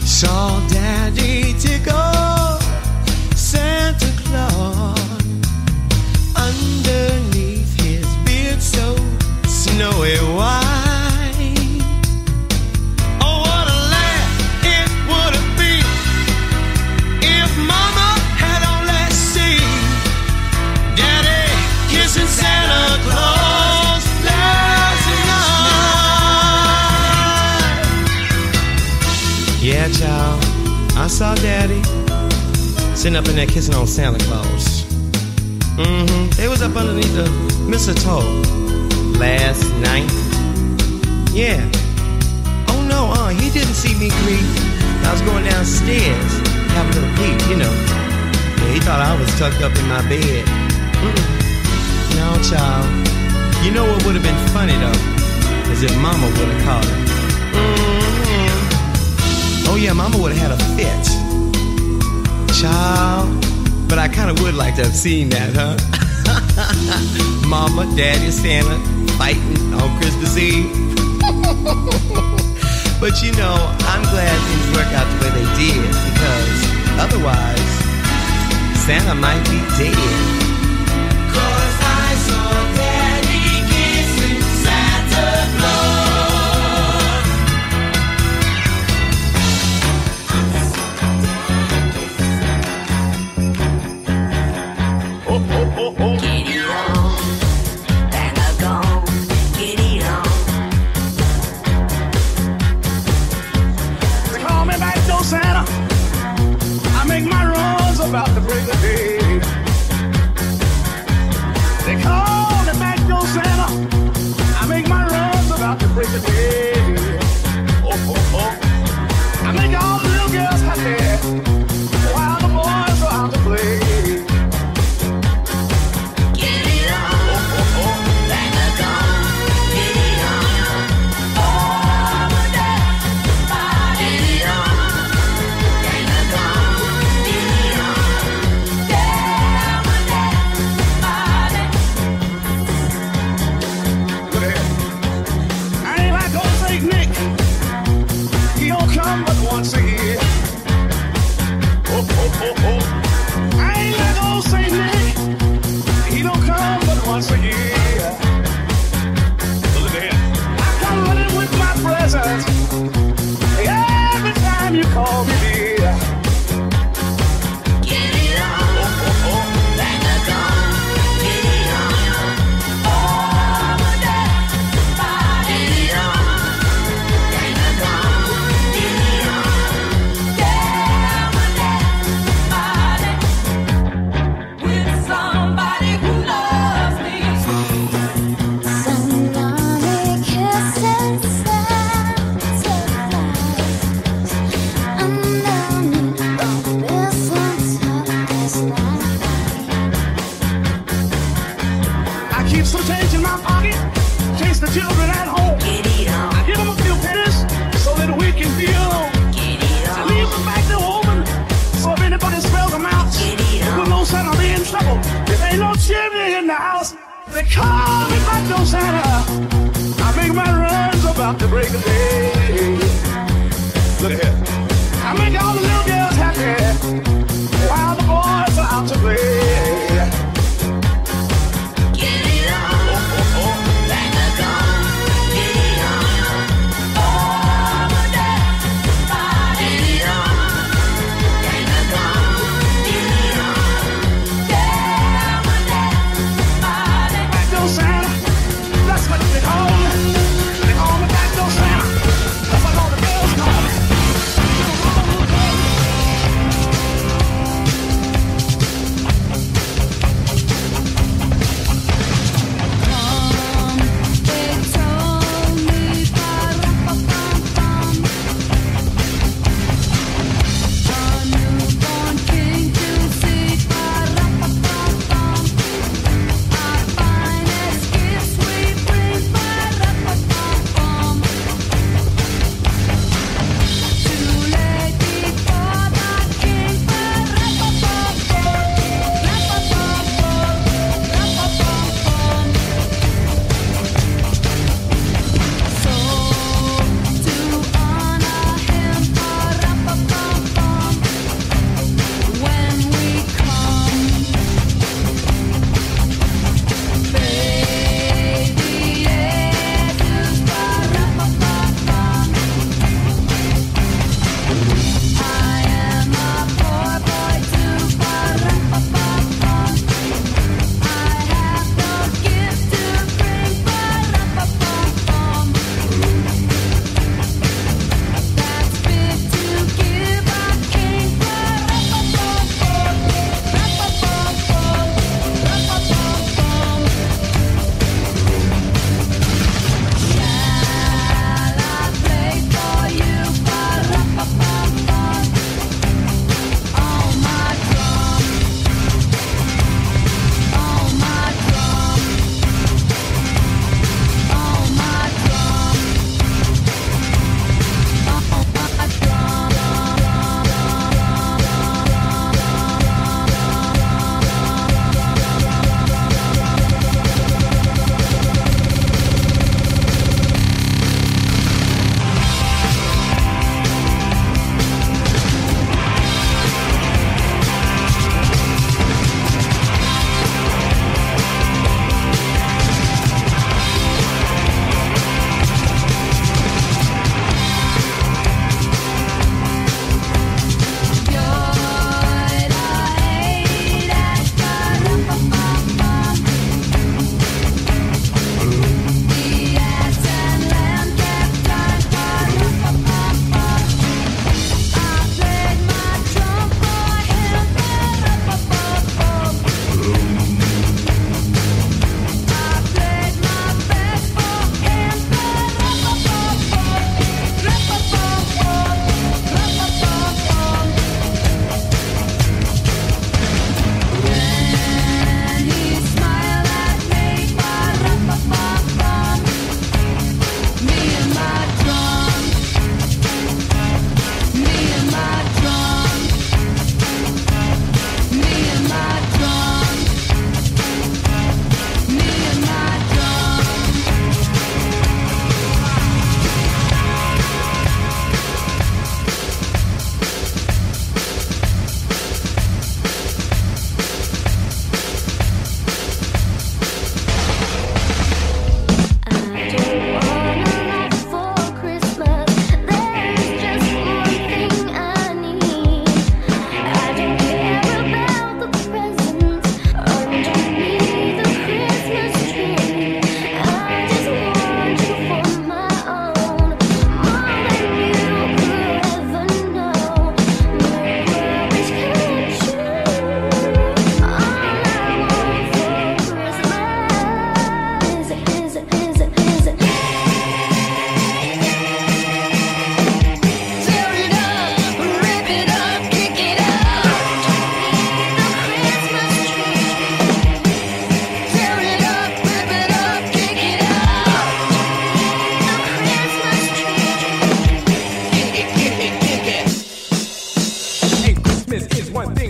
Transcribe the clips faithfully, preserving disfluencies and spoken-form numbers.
Saw Daddy tickle Santa Claus underneath his beard so snowy white. Oh, what a laugh it would have been if Mama had only seen Daddy kissing Santa Claus last night. Yeah, child, I saw Daddy sitting up in there kissing on Santa Claus. Mm-hmm. They was up underneath the mistletoe last night. Yeah. Oh no, uh, he didn't see me creep. I was going downstairs, have a little peek, you know. Yeah, he thought I was tucked up in my bed. Mm-mm. No, child. You know what would have been funny though? Is if Mama would have called him. Mm-hmm. Oh yeah, Mama would have had a fit. Child. But I kind of would like to have seen that, huh? Mama, Daddy, Santa fighting on Christmas Eve. But you know, I'm glad things work out the way they did, because otherwise, Santa might be dead. Cause I saw Daddy kissing Santa Claus. About to break the day. They call me back, Joe Santa. I make my runs about to break the day. Oh, oh, oh. I make all the little girls happy while the boys are out to play. Get it on. Oh, oh, oh. Bang the gong. Get it on. Oh, my dad. Get it on. Bang the gong. Get it on. Once a year. Oh, oh, oh, oh. I ain't like old Saint Nick. He don't come but once a year. Look at that. I come running with my presents every time you call me dear. Get it on. Oh, oh, oh. Bang the gong. Get it on. Oh, my dad. Get it on. Bang the gong. Children at home. Get it on. I give them a few pennies so that we can feel. Get it on. I leave them back to open so if anybody smells them out, get it on. We'll know Santa be in trouble. If ain't no chimney in the house, they call me back to Santa. I make my runs about to break the day. Look at here. I make all the little girls happy while the boys are out to play.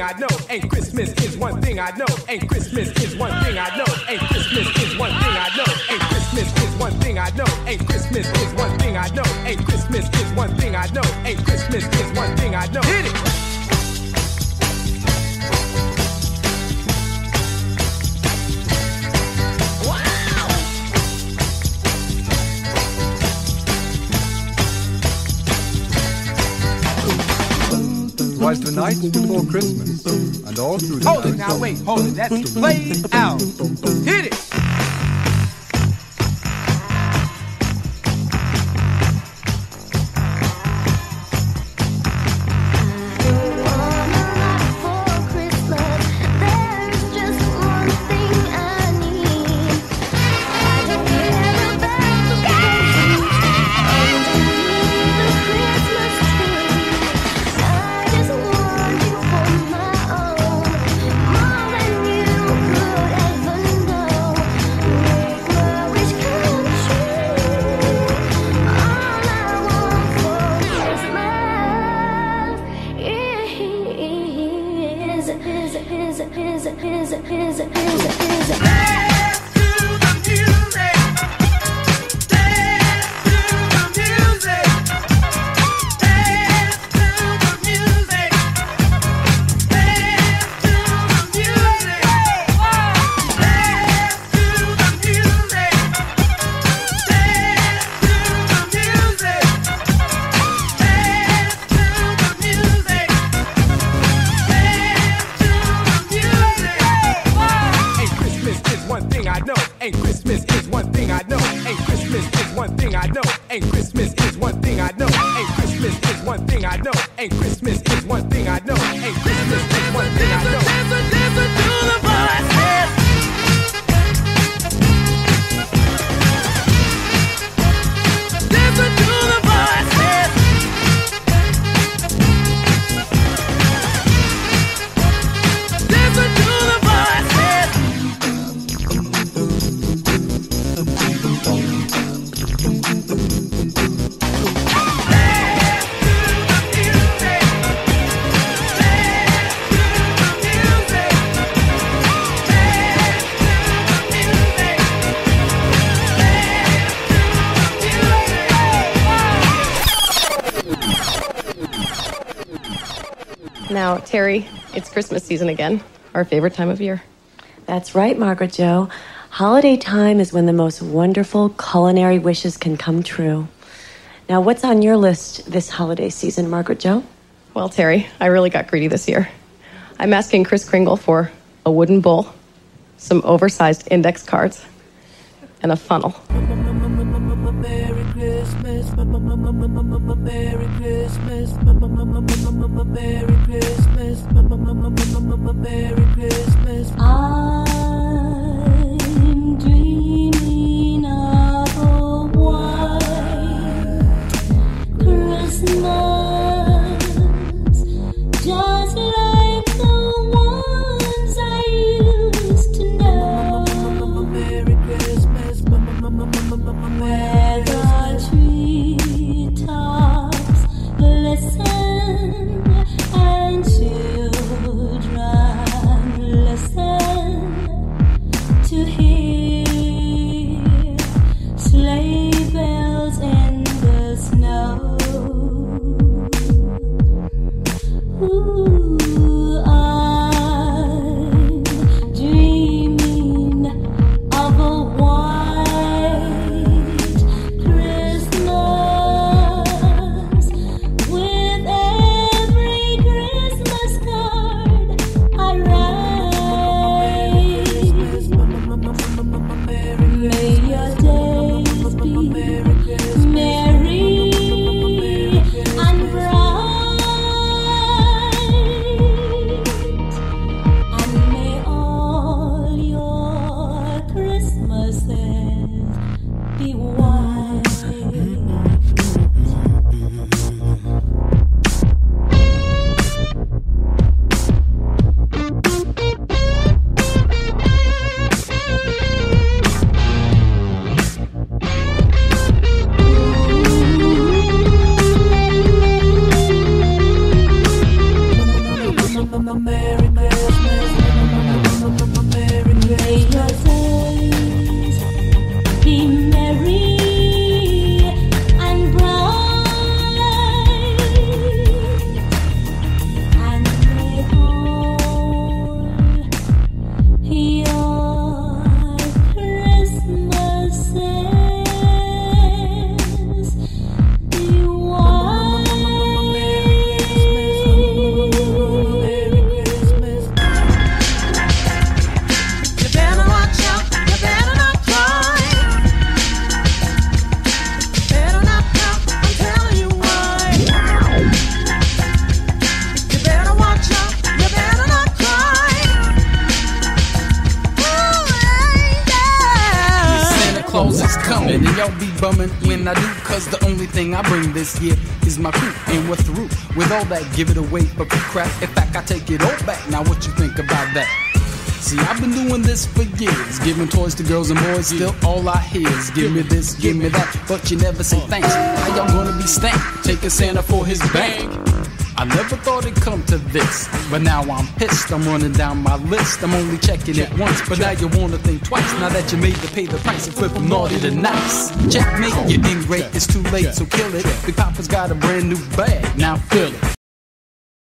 thing I know. And Christmas is one thing I know. And Christmas is one thing I know. And Christmas is one thing I know. And Christmas is one thing I know. And Christmas is one thing I know. And Christmas is one thing I know. And Christmas is one thing I know. Hit it! Was the night before Christmas, and all through the Hold night. it now, wait, hold it. That's played out. Hit it. Now, Terry, it's Christmas season again, our favorite time of year. That's right, Margaret Jo. Holiday time is when the most wonderful culinary wishes can come true. Now, what's on your list this holiday season, Margaret Jo? Well, Terry, I really got greedy this year. I'm asking Kris Kringle for a wooden bowl, some oversized index cards, and a funnel. Merry Christmas, Merry Christmas, Merry Christmas, Merry Christmas. I'm dreaming of a white Christmas, just like the ones I used to know. Merry Christmas, where the treetops glisten and children listen to hear sleigh bells in the snow. Ooh, I'm dreaming of a white Christmas with every bumming when I do, cause the only thing I bring this year is my crew, and we're through with all that give it away for free crap. In fact, I take it all back. Now what you think about that? See, I've been doing this for years, giving toys to girls and boys, still all I hear is give me this, give me that, but you never say thanks. How y'all gonna be stank, taking Santa for his bank? I never thought it'd come to this, but now I'm pissed. I'm running down my list. I'm only checking it once, but now you wanna think twice. Now that you made to pay the price and flip from naughty to nice. Checkmate, you're ingrate, it's too late, so kill it. Big Papa's got a brand new bag, now fill it.